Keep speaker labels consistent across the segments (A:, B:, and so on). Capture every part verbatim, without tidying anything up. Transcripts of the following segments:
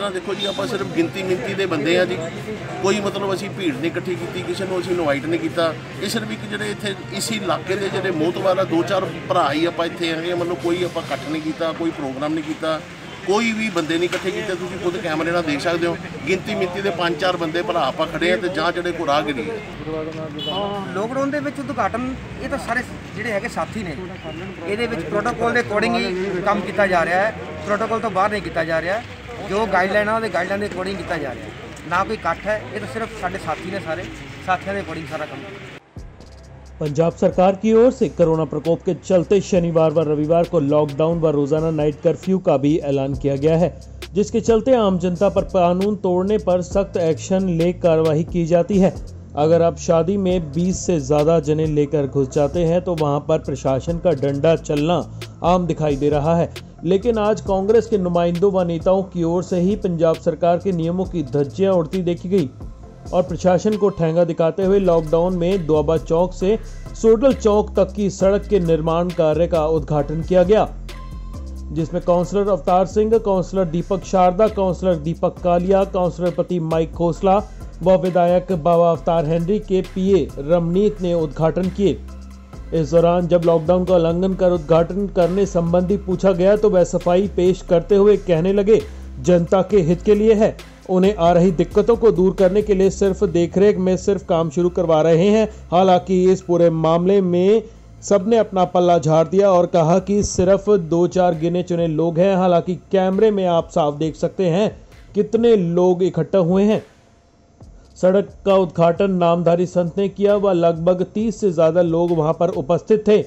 A: तरह देखो जी, आप सिर्फ गिनती मिनती के बंदे हैं जी, कोई मतलब असी भीड़ नहीं इकट्ठी की, किसी को असी इनवाइट नहीं किया। ये सिर्फ एक जो इतने इस इलाके के जो मोहतबार दो चार भरा ही आप इतने हैं, मतलब कोई आप इकट्ठ नहीं किया, कोई प्रोग्राम नहीं किया, कोई भी बंदे नहीं इकट्ठे किए। तुम खुद कैमरे नाल देख सकते हो, गिनती मिनती के पाँच चार बंदे भरा आप खड़े हैं, तो जहाँ जो को राहगिरी है।
B: लॉकडाउन के उद्घाटन ये तो सारे जोड़े है साथी ने, ये प्रोटोकॉल के अकॉर्डिंग ही काम किया जा रहा है, प्रोटोकॉल तो बाहर नहीं किया जा रहा, जो गाइडलाइन है गाइडलाइन के अकॉर्डिंग किया जा रहा है, ना कोई इकट्ठ है। ये तो सिर्फ साढ़े साथी ने, सारे साथियों के अकॉर्डिंग सारा काम।
C: पंजाब सरकार की ओर से कोरोना प्रकोप के चलते शनिवार व रविवार को लॉकडाउन व रोजाना नाइट कर्फ्यू का भी ऐलान किया गया है, जिसके चलते आम जनता पर कानून तोड़ने पर सख्त एक्शन ले कार्रवाई की जाती है। अगर आप शादी में बीस से ज्यादा जने लेकर घुस जाते हैं तो वहां पर प्रशासन का डंडा चलना आम दिखाई दे रहा है। लेकिन आज कांग्रेस के नुमाइंदों व नेताओं की ओर से ही पंजाब सरकार के नियमों की धज्जियां उड़ती देखी गई और प्रशासन को ठेंगा दिखाते हुए लॉकडाउन में दोआबा चौक से सोडल चौक तक की सड़क के निर्माण कार्य का उद्घाटन किया गया, जिसमें councillor Avtar Singh, councillor Deepak Sharda, councillor Deepak Kalia, councillor पति माइक खोसला व विधायक बाबा अवतार हेनरी के पीए रमनीत ने उद्घाटन किए। इस दौरान जब लॉकडाउन का उल्लंघन कर उद्घाटन करने संबंधी पूछा गया तो वह सफाई पेश करते हुए कहने लगे, जनता के हित के लिए है, उन्हें आ रही दिक्कतों को दूर करने के लिए सिर्फ देखरेख में सिर्फ काम शुरू करवा रहे हैं। हालांकि इस पूरे मामले में सबने अपना पल्ला झाड़ दिया और कहा कि सिर्फ दो चार गिने चुने लोग हैं। हालांकि कैमरे में आप साफ देख सकते हैं कितने लोग इकट्ठा हुए हैं। सड़क का उद्घाटन नामधारी संत ने किया व लगभग तीस से ज्यादा लोग वहां पर उपस्थित थे।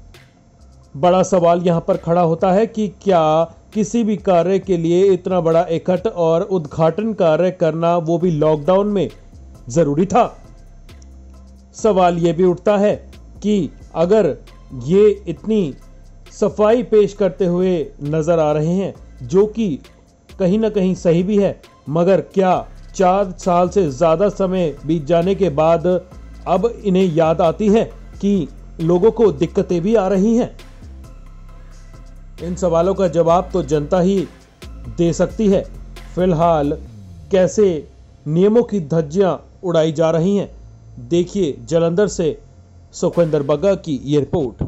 C: बड़ा सवाल यहां पर खड़ा होता है कि क्या किसी भी कार्य के लिए इतना बड़ा इकट्ठ और उद्घाटन कार्य करना, वो भी लॉकडाउन में, जरूरी था? सवाल यह भी उठता है कि अगर ये इतनी सफाई पेश करते हुए नजर आ रहे हैं, जो कि कहीं ना कहीं सही भी है, मगर क्या चार साल से ज्यादा समय बीत जाने के बाद अब इन्हें याद आती है कि लोगों को दिक्कतें भी आ रही हैं? इन सवालों का जवाब तो जनता ही दे सकती है। फिलहाल कैसे नियमों की धज्जियां उड़ाई जा रही हैं, देखिए जालंधर से सुखविंदर बग्गा की ये रिपोर्ट।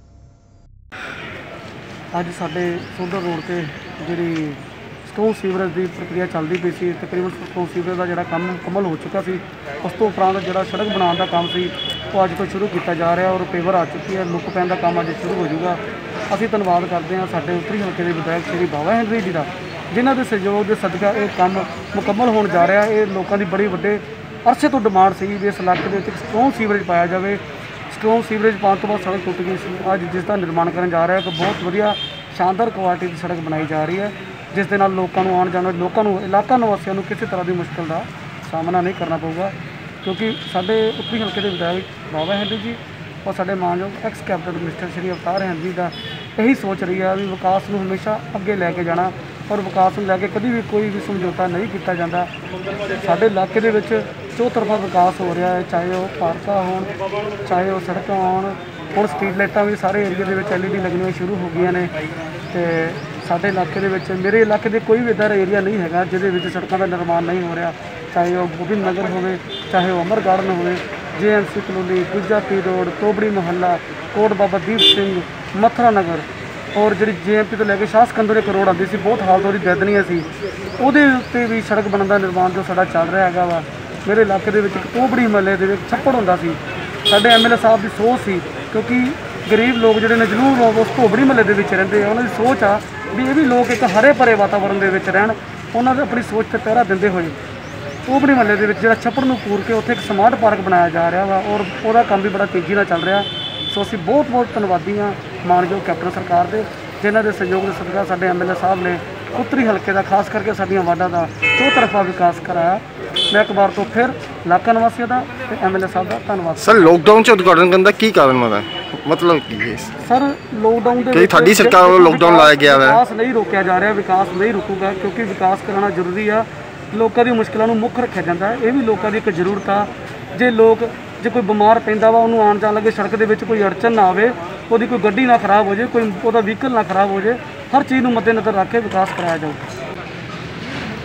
D: ਅੱਜ ਸਾਡੇ ਸੋਡਰ ਰੋਡ ਤੇ ਜਿਹੜੀ ਸਟੋਨ ਸੀਵਰੇਜ ਦੀ ਪ੍ਰਕਿਰਿਆ ਚੱਲਦੀ ਪਈ ਸੀ, ਤਕਰੀਬਨ ਸਟੋਨ ਸੀਵਰੇਜ ਦਾ ਜਿਹੜਾ ਕੰਮ ਮੁਕੰਮਲ ਹੋ ਚੁੱਕਾ ਸੀ। ਉਸ ਤੋਂ ਉਪਰੰਤ ਜਿਹੜਾ ਸੜਕ ਬਣਾਉਣ ਦਾ ਕੰਮ ਸੀ ਉਹ ਅੱਜ ਤੋਂ ਸ਼ੁਰੂ ਕੀਤਾ ਜਾ ਰਿਹਾ ਔਰ ਪੇਵਰ ਆ ਚੁੱਕੀ ਹੈ। ਲੁੱਕ ਪੈਣ ਦਾ ਕੰਮ ਅੱਜ ਸ਼ੁਰੂ ਹੋ ਜਾਊਗਾ। ਅਸੀਂ ਧੰਨਵਾਦ ਕਰਦੇ ਹਾਂ ਸਾਡੇ ਉੱਤਰੀ ਹਲਕੇ ਦੇ ਵਿਧਾਇਕ ਸ਼੍ਰੀ ਬਾਬਾ ਹੈਨਰੀ ਜੀ ਦਾ, ਜਿਨ੍ਹਾਂ ਦੇ ਸਹਿਯੋਗ ਦੇ ਸਦਕਾ ਇਹ ਕੰਮ ਮੁਕੰਮਲ ਹੋਣ ਜਾ ਰਿਹਾ। ਇਹ ਲੋਕਾਂ ਦੀ ਬੜੀ ਵੱਡੇ ਅਰਸੇ ਤੋਂ ਡਿਮਾਂਡ ਸੀ ਵੀ ਇਸ ਇਲਾਕੇ ਦੇ ਵਿੱਚ ਸਟੋਨ ਸੀਵਰੇਜ ਪਾਇਆ ਜਾਵੇ। ਸਟੋਨ ਸੀਵਰੇਜ ਪਾਉਣ ਤੋਂ ਬਾਅਦ ਸੜਕ ਟੁੱਟ ਗਈ ਸੀ। ਅੱਜ ਜਿਸ ਦਾ ਨਿਰਮਾਣ ਕਰਨ ਜਾ ਰਿਹਾ, ਇੱਕ ਬਹੁਤ ਵਧੀਆ ਸ਼ਾਨਦਾਰ ਕੁਆਲਿਟੀ ਦੀ ਸੜਕ ਬਣਾਈ ਜਾ ਰਹੀ ਹੈ, ਜਿਸ ਦੇ ਨਾਲ ਲੋਕਾਂ ਨੂੰ ਆਉਣ ਜਾਣ, ਲੋਕਾਂ ਨੂੰ, ਇਲਾਕਾ ਨਿਵਾਸੀਆਂ ਨੂੰ ਕਿਸੇ ਤਰ੍ਹਾਂ ਦੀ ਮੁਸ਼ਕਿਲ ਦਾ ਸਾਹਮਣਾ ਨਹੀਂ ਕਰਨਾ ਪਊਗਾ। ਕਿਉਂਕਿ ਸਾਡੇ ਉੱਤਰੀ ਹਲਕੇ ਦੇ ਵਿਧਾਇਕ ਬਾਬਾ ਹੈਨਰੀ ਜੀ और साढ़े मानयोग ex cabinet minister Shri Avtar Henry का यही सोच रही है भी विकास को हमेशा अगे लैके जाना और विकास को लैके कभी भी कोई भी समझौता नहीं किया जाता। साढ़े इलाके के चौतरफा विकास हो रहा है, चाहे वह पार्क हो, चाहे वह सड़क हो, और स्ट्रीट लाइटा भी सारे एरिया के एल ई डी लगनिया शुरू हो गई ने। तो साढ़े इलाके के मेरे इलाके के कोई भी इधर एरिया नहीं है जिसे सड़कों का निर्माण नहीं हो रहा, चाहे वह गोबिंद नगर हो, चाहे वह अमर गार्डन हो, J M C colony, Gujja P road, Tobri Mohalla, Kot Baba Deep Singh, Mathura Nagar और जी जे एम पी तो लैके शाह सिकंदर एक रोड आती सी, बहुत हालत वो दैदनीय सी, वो भी सड़क बनने का निर्माण जो साडा चल रहा है वा। मेरे इलाके के एक तोबड़ी महल्ले के छप्पड़ होंदा सी, साडे एम एल ए साहब की सोच सी, क्योंकि गरीब लोग जोड़े ने जरूर लोग उस तोबड़ी महल्ले के रहते हैं, उन्होंने सोच आ भी ये भी लोग एक हरे भरे वातावरण के रहन, उन्होंने अपनी सोच से पहरा देंदे हुए तोबड़ी महल्ले के जो छप्पड़ में पूर के उत्थे एक स्मार्ट पार्क बनाया जा रहा वा और वह काम भी बड़ा तेजी से चल रहा। सो असीं बहुत बहुत धन्नवादी हाँ मानयोग कैप्टन सरकार के, जिन्हों के सहयोग के सदका साडे एम एल ए साहब ने उत्तरी हल्के का खास करके साडियां वार्डां का चौतरफा विकास कराया। मैं एक बार तो फिर इलाका निवासियों का एम एल ए साहब का धन्यवाद।
E: सर लॉकडाउन से उद्घाटन करने का की कारण होता है, मतलब की है
D: सर? लॉकडाउन
E: के थोड़ी सरकार को लॉकडाउन लाया गया है,
D: विकास नहीं रोकया जा रहा, विकास नहीं रुकूगा क्योंकि विकास कराना जरूरी है। लोगों की मुश्किलों मुख रखा जाता है, ये भी लोगों की एक जरूरत आ। जे लोग जो कोई बीमार पैंदा वा उन्होंने आन जान लगे सड़क के कोई अड़चन ना आए, वो कोई गड्डी ना खराब हो जाए, कोई वो व्हीकल ना खराब हो जाए, हर चीज़ को मद्देनज़र रख के विकास कराया जाऊगा।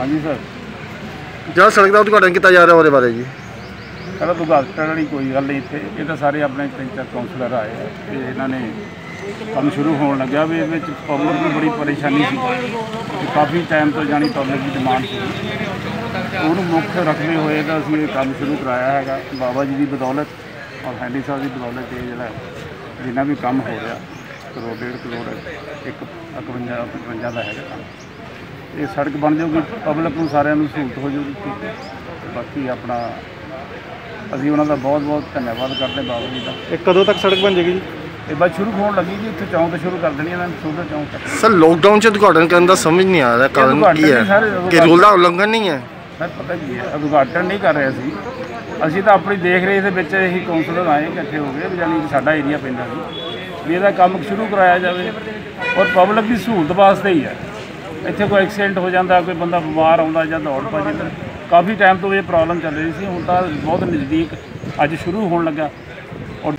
F: हाँ जी सर,
E: ਜਿਹੜਾ ਸੜਕ ਦਾ ਉਦਘਾਟਨ ਕੀਤਾ ਜਾ ਰਿਹਾ ਉਹਦੇ ਬਾਰੇ ਜੀ।
F: कहना उद्घाटन वाली कोई गल नहीं इतने, ये तो सारे अपने पंचायत काउंसलर आए हैं तो इन्होंने काम शुरू होने लग्या भी ये पब्लिक की बड़ी परेशानी थी, काफ़ी टाइम तो जानी पब्लिक की डिमांड थी, उन्होंने मुख्य रखते हुए तो असीं ये काम शुरू कराया है बाबा जी की बदौलत और हैंडी साहब की बदौलत। ये जो जिन्ना भी काम हो रहा करोड़ डेढ़ करोड़ एक इकवंजा पचवंजा का है काम, ये सड़क बन जाऊगी, पब्लिक को सारे सहूलत हो जाऊगी। बाकी अपना ਅਸੀਂ ਉਹਨਾਂ ਦਾ ਬਹੁਤ ਬਹੁਤ ਧੰਨਵਾਦ ਕਰਦੇ ਬਾਬਾ ਜੀ ਦਾ।
E: ਇਹ ਕਦੋਂ ਤੱਕ ਸੜਕ ਬਣ ਜਾਏਗੀ ਜੀ?
F: ਇਹ ਬਸ ਸ਼ੁਰੂ ਹੋਣ ਲੱਗੀ ਜੀ, ਇੱਥੇ ਚੌਂਕ ਤੋਂ ਸ਼ੁਰੂ ਕਰ ਦੇਣੀ ਇਹਨਾਂ ਨੇ, ਸੋਧਾ ਚੌਂਕ ਤੱਕ।
E: ਸਰ ਲੋਕਡਾਊਨ 'ਚ ਉਦਘਾਟਨ ਕਰਨ ਦਾ ਸਮਝ ਨਹੀਂ ਆ ਰਿਹਾ, ਕਾਰਨ ਕੀ ਹੈ ਕਿ ਰੂਲ ਦਾ ਉਲੰਘਣ ਨਹੀਂ ਹੈ?
F: ਸਰ ਪਤਾ ਕੀ ਹੈ, ਉਦਘਾਟਨ ਨਹੀਂ ਕਰ ਰਹੇ ਅਸੀਂ ਅਸੀਂ ਤਾਂ ਆਪਣੀ ਦੇਖ ਰਹੇ ਦੇ ਵਿੱਚ ਇਹੀ ਕਾਉਂਸਲਰ ਆਏ ਇਕੱਠੇ ਹੋ ਗਏ, ਜਾਨੀ ਕਿ ਸਾਡਾ ਏਰੀਆ ਪੈਂਦਾ ਸੀ ਵੀ ਇਹਦਾ ਕੰਮ ਸ਼ੁਰੂ ਕਰਾਇਆ ਜਾਵੇ ਔਰ ਪਬਲਿਕ ਦੀ ਸਹੂਲਤ ਵਾਸਤੇ ਹੀ ਹੈ। ਇੱਥੇ ਕੋਈ ਐਕਸੀਡੈਂਟ ਹੋ ਜਾਂਦਾ, ਕੋਈ ਬੰਦਾ ਬਿਮਾਰ ਆਉਂਦਾ ਜਾਂ ਦੌੜ ਭੱਜ, ਇੱਧਰ ਕਾਫੀ ਟਾਈਮ ਤੋਂ ਇਹ ਪ੍ਰੋਬਲਮ ਚੱਲ ਰਹੀ ਸੀ, ਹੁਣ ਤਾਂ ਬਹੁਤ ਨਜ਼ਦੀਕ ਅੱਜ ਸ਼ੁਰੂ ਹੋਣ ਲੱਗਾ। ਔਰ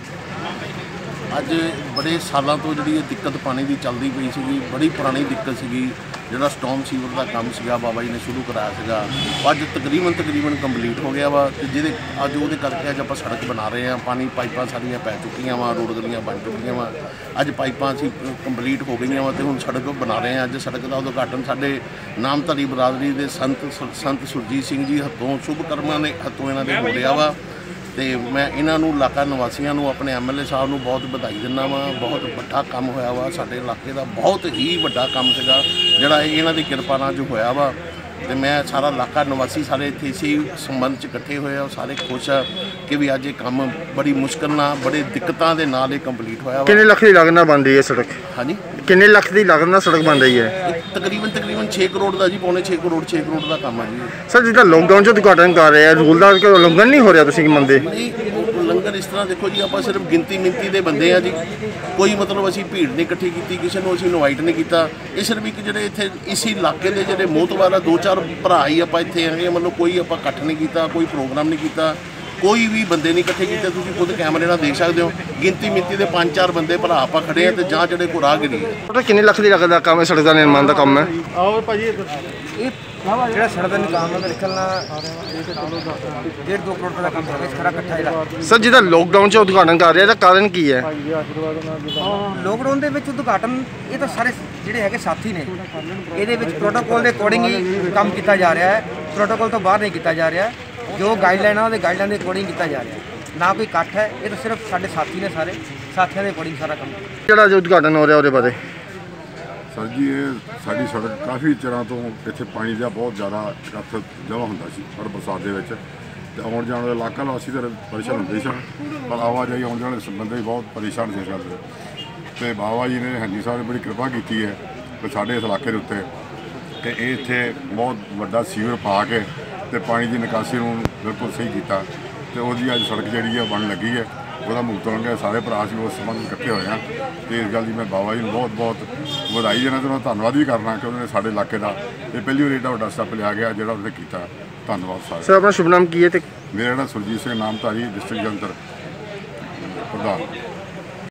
A: ਅੱਜ ਬੜੇ ਸਾਲਾਂ ਤੋਂ ਜਿਹੜੀ ਇਹ ਦਿੱਕਤ ਪਾਣੀ ਦੀ ਚੱਲਦੀ ਪਈ ਸੀਗੀ, ਬੜੀ ਪੁਰਾਣੀ ਦਿੱਕਤ ਸੀਗੀ। ਜਿਹੜਾ ਸਟੋਮ ਸੀਵਰ ਦਾ ਕੰਮ ਸੀਗਾ ਬਾਬਾ ਜੀ ਨੇ ਸ਼ੁਰੂ ਕਰਾਇਆ ਸੀਗਾ, ਅੱਜ ਤਕਰੀਬਨ ਤਕਰੀਬਨ ਕੰਪਲੀਟ ਹੋ ਗਿਆ ਵਾ ਤੇ ਜਿਹਦੇ ਅੱਜ ਉਹਦੇ ਕਰਕੇ ਅੱਜ ਆਪਾਂ ਸੜਕ ਬਣਾ ਰਹੇ ਹਾਂ। ਪਾਣੀ ਪਾਈਪਾਂ ਸਾਰੀਆਂ ਪੈ ਚੁੱਕੀਆਂ ਵਾ, ਰੋਡ ਗਲੀਆਂ ਬਣ ਚੁੱਕੀਆਂ ਵਾ, ਅੱਜ ਪਾਈਪਾਂ ਅਸੀਂ ਕੰਪਲੀਟ ਹੋ ਗਈਆਂ ਵਾ ਤੇ ਹੁਣ ਸੜਕ ਬਣਾ ਰਹੇ ਹਾਂ। ਅੱਜ ਸੜਕ ਦਾ ਉਦਘਾਟਨ ਸਾਡੇ ਨਾਮਧਾਰੀ ਬਰਾਦਰੀ ਦੇ ਸੰਤ ਸੰਤ ਸੁਰਜੀਤ ਸਿੰਘ ਜੀ ਹੱਥੋਂ ਸ਼ੁਭ ਕਰਮਾਂ ਨੇ ਹੱਥੋਂ ਇਹਨਾਂ ਦੇ ਹੋ ਰਿਹਾ ਵਾ ਤੇ ਮੈਂ ਇਹਨਾਂ ਨੂੰ ਇਲਾਕਾ ਨਿਵਾਸੀਆਂ ਨੂੰ ਆਪਣੇ ਐਮ ਐਲ ਏ ਸਾਹਿਬ ਨੂੰ ਬਹੁਤ ਵਧਾਈ ਦਿੰਦਾ ਵਾਂ। ਬਹੁਤ ਵੱਡਾ ਕੰਮ ਹੋਇਆ ਵਾ ਸਾਡੇ ਇਲਾਕੇ ਦਾ, ਬਹੁਤ ਹੀ ਵੱਡਾ ਕੰਮ ਸੀਗਾ ਜਿਹੜਾ ਇਹਨਾਂ ਦੀ ਕਿਰਪਾ ਨਾਲ ਜੋ ਹੋਇਆ ਵਾ ਤੇ ਮੈਂ ਸਾਰਾ ਇਲਾਕਾ ਨਿਵਾਸੀ ਸਾਰੇ ਇੱਥੇ ਇਸੇ ਸੰਬੰਧ 'ਚ ਇਕੱਠੇ ਹੋਏ ਆ, ਸਾਰੇ ਖੁਸ਼ ਆ ਕਿ ਵੀ ਅੱਜ ਇਹ ਕੰਮ ਬੜੀ ਮੁਸ਼ਕਲ ਨਾਲ ਬੜੇ ਦਿੱਕਤਾਂ ਦੇ ਨਾਲ ਇਹ ਕੰਪਲੀਟ ਹੋਇਆ ਵਾ।
E: ਕਿੰਨੇ ਲੱਖ ਦੀ ਲਾਗਤ ਨਾਲ ਬਣ ਰਹੀ ਹੈ ਸੜਕ?
A: ਹਾਂਜੀ,
E: ਕਿੰਨੇ ਲੱਖ ਦੀ ਲਾਗਤ ਨਾਲ ਸੜਕ ਬਣ ਰਹੀ ਹੈ?
A: ਇਹ ਤਕਰੀਬਨ ਤਕਰੀਬਨ ਛੇ ਕਰੋੜ ਦਾ ਜੀ, ਪੌਣੇ ਛੇ ਕਰੋੜ ਛੇ ਕਰੋੜ ਦਾ ਕੰਮ ਆ ਜੀ।
E: ਸਰ ਜਿੱਦਾਂ ਲੋਕਡਾਊਨ 'ਚ ਉਦਘਾਟਨ ਕਰ ਰਹੇ ਆ, ਰੂਲ ਦਾ ਕੋਈ ਉਲੰਘਣ ਨਹੀਂ ਹੋ ਰਿਹਾ, ਤੁਸੀਂ ਕੀ ਮੰਨਦੇ?
A: ਨਹੀਂ ਲੰਗਰ ਇਸ ਤਰ੍ਹਾਂ ਦੇਖੋ ਜੀ, ਆਪਾਂ ਸਿਰਫ ਗਿਣਤੀ ਮਿੰਤੀ ਦੇ ਬੰਦੇ ਆ ਜੀ, ਕੋਈ ਮਤਲਬ ਅਸੀਂ ਭੀੜ ਨਹੀਂ ਇਕੱਠੀ ਕੀਤੀ, ਕਿਸੇ ਨੂੰ ਅਸੀਂ ਇਨਵਾਈਟ ਨਹੀਂ ਕੀਤਾ। ਇਹ ਸਿਰਫ ਇੱਕ ਜਿਹੜੇ ਇੱਥੇ ਇਸੇ ਇਲਾਕੇ ਦੇ ਜਿਹੜੇ ਮੋਹਤਬਾਰ ਆ ਦੋ ਚਾਰ ਭਰਾ ਹੀ ਆਪਾਂ ਇੱਥੇ ਆਏ, ਮਤਲਬ ਕੋਈ ਆਪਾਂ ਇਕੱਠ ਨਹੀਂ ਕੀਤਾ, ਕੋਈ ਪ੍ਰੋਗਰਾਮ ਨਹੀਂ ਕੀਤਾ, ਕੋਈ ਵੀ ਬੰਦੇ ਨਹੀਂ ਇਕੱਠੇ ਕੀਤੇ। ਤੁਸੀਂ ਖੁਦ ਕੈਮਰੇ ਨਾਲ ਦੇਖ ਸਕਦੇ ਹੋ, ਗਿਣਤੀ ਮਿੰਤੀ ਦੇ ਪੰਜ ਚਾਰ ਬੰਦੇ ਭਰਾ ਆਪਾਂ ਖੜੇ ਆ ਤੇ ਜਾਂ ਜਿਹੜੇ ਕੋ ਰਾਹਗੀਰੀ ਹੈ।
E: ਪਤਾ ਕਿੰਨੇ ਲੱਖ ਦੀ ਲਾਗਤ ਦਾ ਕੰਮ ਹੈ ਸੜਕ ਦਾ ਨਿਰਮਾਣ ਦਾ ਕੰਮ ਹੈ?
B: ਇਹ ਜਿਹੜਾ ਸੜਕ ਦਾ ਨਿਕਾਮ ਹੈ ਮੇਰੇ ਖਿਆਲ ਨਾਲ ਡੇਢ ਦੋ ਕਰੋੜ ਰੁਪਏ ਦਾ ਕੰਮ ਹੈ ਸਾਰਾ ਇਕੱਠਾ ਜਿਹੜਾ।
E: ਸਰ ਜਿਹਦਾ ਲੋਕਡਾਊਨ 'ਚ ਉਦਘਾਟਨ ਕਰ ਰਿਹਾ, ਇਹਦਾ ਕਾਰਨ ਕੀ ਹੈ?
B: ਲੋਕਡਾਊਨ ਦੇ ਵਿੱਚ ਉਦਘਾਟਨ ਇਹ ਤਾਂ ਸਾਰੇ ਜਿਹੜੇ ਹੈਗੇ ਸਾਥੀ ਨੇ, ਇਹਦੇ ਵਿੱਚ ਪ੍ਰੋਟੋਕੋਲ ਦੇ ਅਕੋਰਡਿੰਗ ਹੀ ਕੰਮ ਕੀਤਾ ਜਾ ਰਿਹਾ ਹੈ, ਪ੍ਰੋਟੋਕੋਲ ਤੋਂ ਬਾਹਰ ਨਹੀਂ ਕੀਤਾ ਜਾ ਰਿਹਾ। ਜੋ ਗਾਈਡਲਾਈਨਾਂ ਉਹਦੇ ਗਾਈਡਲਾਈਨ ਦੇ ਅਕੋਰਡਿੰਗ ਕੀਤਾ ਜਾ ਰਿਹਾ, ਨਾ ਕੋਈ ਇਕੱਠ ਹੈ। ਇਹ ਤਾਂ ਸਿਰਫ ਸਾਡੇ ਸਾਥੀ ਨੇ, ਸਾਰੇ ਸਾਥੀਆਂ ਦੇ ਅਕੋਰਡਿੰਗ ਸਾਰਾ ਕੰਮ।
E: ਜਿਹੜਾ ਜੋ ਉਦਘਾਟਨ ਹੋ ਰਿਹਾ ਉਹਦੇ ਬਾਰੇ?
G: ਸਰ ਜੀ ਇਹ ਸਾਡੀ ਸੜਕ ਕਾਫੀ ਚਿਰਾਂ ਤੋਂ ਇੱਥੇ ਪਾਣੀ ਦਾ ਬਹੁਤ ਜ਼ਿਆਦਾ ਇਕੱਠ ਜਮ੍ਹਾਂ ਹੁੰਦਾ ਸੀ ਪਰ ਬਰਸਾਤ ਦੇ ਵਿੱਚ, ਤੇ ਆਉਣ ਜਾਣ ਵਾਲੇ ਇਲਾਕਾ ਵਾਸੀ ਤਾਂ ਪਰੇਸ਼ਾਨ ਹੁੰਦੇ ਸਨ, ਪਰ ਆਵਾਜਾਈ ਆਉਣ ਜਾਣ ਵਾਲੇ ਸੰਬੰਧੀ ਬਹੁਤ ਪਰੇਸ਼ਾਨ ਸੀ ਇਸ ਗੱਲ ਦੇ। ਅਤੇ ਬਾਬਾ ਜੀ ਨੇ ਹਾਂਜੀ ਸਾਹਿਬ ਨੇ ਬੜੀ ਕਿਰਪਾ ਕੀਤੀ ਹੈ ਕਿ ਸਾਡੇ ਇਸ ਇਲਾਕੇ ਦੇ ਉੱਤੇ ਕਿ ਇਹ ਇੱਥੇ ਬਹੁਤ ਵੱਡਾ ਸੀਵਰ ਪਾ ਕੇ ਅਤੇ ਪਾਣੀ ਦੀ ਨਿਕਾਸੀ ਨੂੰ ਬਿਲਕੁਲ ਸਹੀ ਕੀਤਾ ਅਤੇ ਉਹਦੀ ਅੱਜ ਸੜਕ ਜਿਹੜੀ ਹੈ ਬਣਨ ਲੱਗੀ ਹੈ। ਉਹਦਾ ਮੁਕਤਣ ਗਿਆ ਸਾਰੇ ਭਰਾ ਸੀ ਉਸ ਸੰਬੰਧ ਇਕੱਠੇ ਹੋਏ ਹਾਂ ਅਤੇ ਇਸ ਗੱਲ ਦੀ ਮੈਂ ਬਾਬਾ ਜੀ ਨੂੰ ਬਹੁਤ ਬਹੁਤ ਵਧਾਈ ਦੇਣਾ ਅਤੇ ਉਹਨਾਂ ਦਾ ਧੰਨਵਾਦ ਵੀ ਕਰਨਾ ਕਿ ਉਹਨਾਂ ਨੇ ਸਾਡੇ ਇਲਾਕੇ ਦਾ ਇਹ ਪਹਿਲੀ ਵਾਰ ਏਡਾ ਵੱਡਾ ਸਟੈਪ ਲਿਆ ਗਿਆ ਜਿਹੜਾ ਉਹਨੇ ਕੀਤਾ। ਧੰਨਵਾਦ ਸਾਰੇ।
E: ਸਰ ਆਪਣਾ ਸ਼ੁਭ ਨਾਮ ਕੀ ਹੈ? ਤੇ
G: ਮੇਰਾ ਨਾਮ ਸੁਰਜੀਤ ਸਿੰਘ ਨਾਮਧਾਰੀ ਡਿਸਟ੍ਰਿਕਟ ਜਲੰਧਰ ਪ੍ਰਧਾਨ।